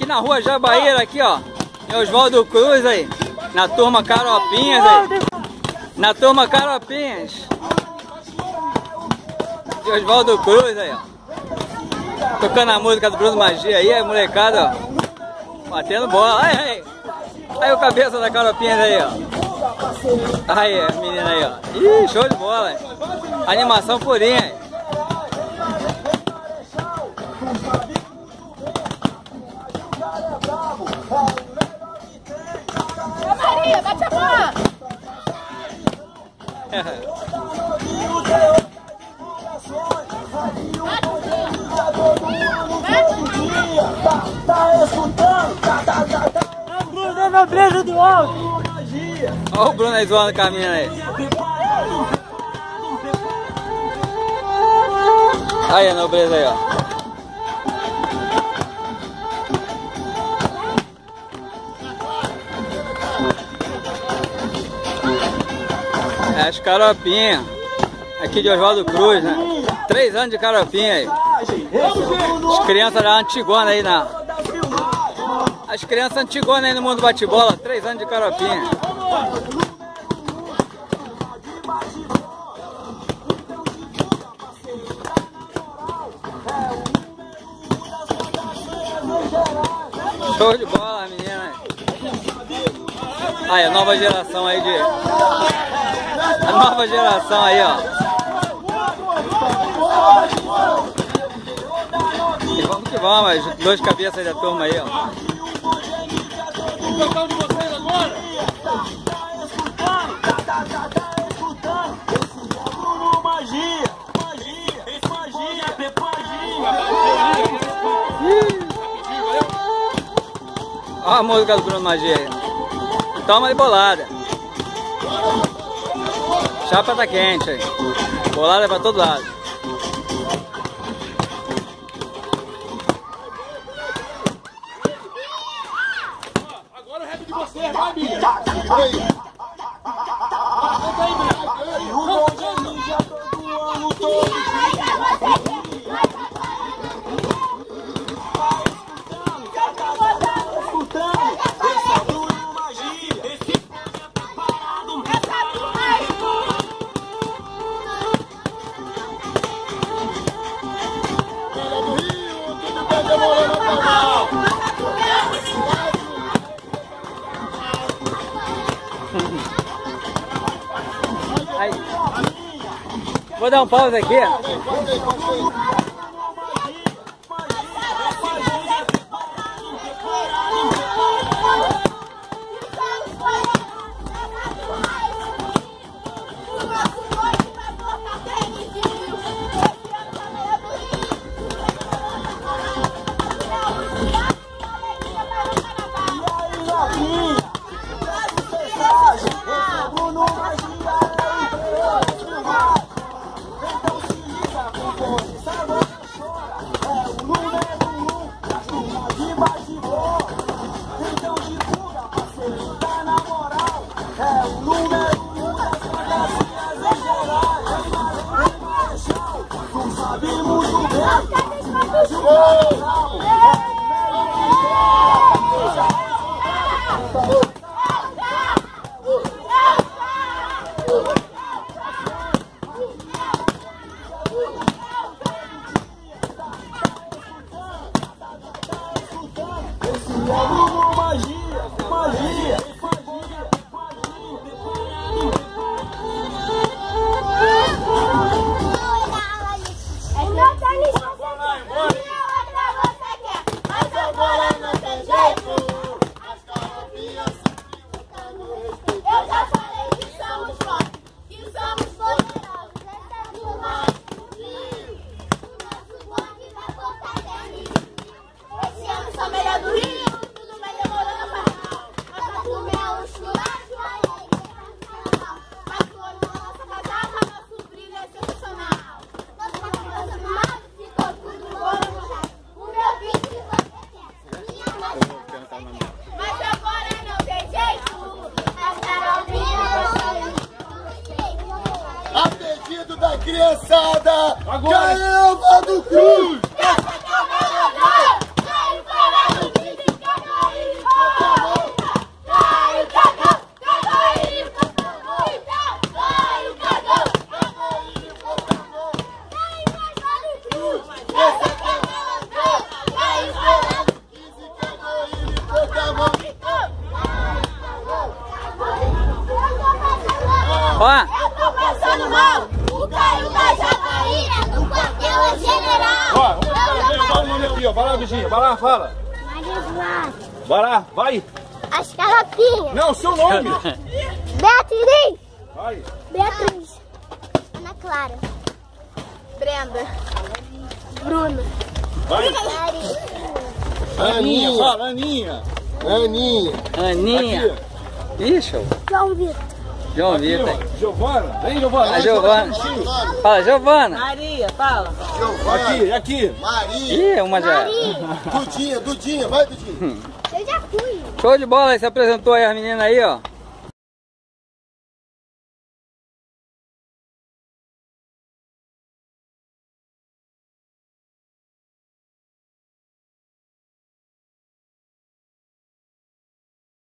na rua Jabaíra aqui, ó. Em Oswaldo Cruz aí. Na turma Caropinhas aí. Na turma Caropinhas. De Oswaldo Cruz aí, ó. Tocando a música do Bruno Magia aí, a molecada, ó. Batendo bola. Aí. Aí o cabeça da Caropinhas aí, ó. Aí, a menina aí, ó. Ih, show de bola. Animação purinha aí. Maria, bate a bola! Bruno, nobreza do alto! Olha o Bruno aí zoando com a menina aí. Aí a nobreza aí, ó. As Caropinhas, aqui de Oswaldo Cruz, né? 3 anos de Caropinha aí. As crianças da Antigona aí na... As crianças Antigona aí no mundo bate-bola, 3 anos de Caropinha. Show de bola, menina. Aí, a nova geração aí de... A nova geração aí, ó. E vamos que vamos, as 2 cabeças da turma aí, ó. O total de vocês agora? Olha a música do Bruno Magia aí. Toma de bolada. Chapa tá quente aí. Bolada pra todo lado. Agora o rap de vocês, vai, amiga. Aí. Vou dar um pause aqui. Criançada, Caelva do Cruz! Ó. Eu tô passando mal. O Caio da Jataína do quartel-general. Ó, fala o nome aqui, ó. Vai lá, bichinha. Vai lá, fala. Vai lá, vai. As carapinhas. Não, seu nome. Beatriz. Vai. Beatriz. Ana Clara. Brenda. Bruna. Vai. Maria. Aninha, fala, Aninha. Aninha. Aninha. Ixi, João Vitor. João Aqui, Vitor. ó. Giovana. Vem, Giovana. A Giovana. Fala, Giovana. Maria, fala. Aqui, aqui. Maria. Ih, uma já. Dudinha, vai, Dudinha. Eu já fui. Show de bola, aí se apresentou aí as meninas aí, ó.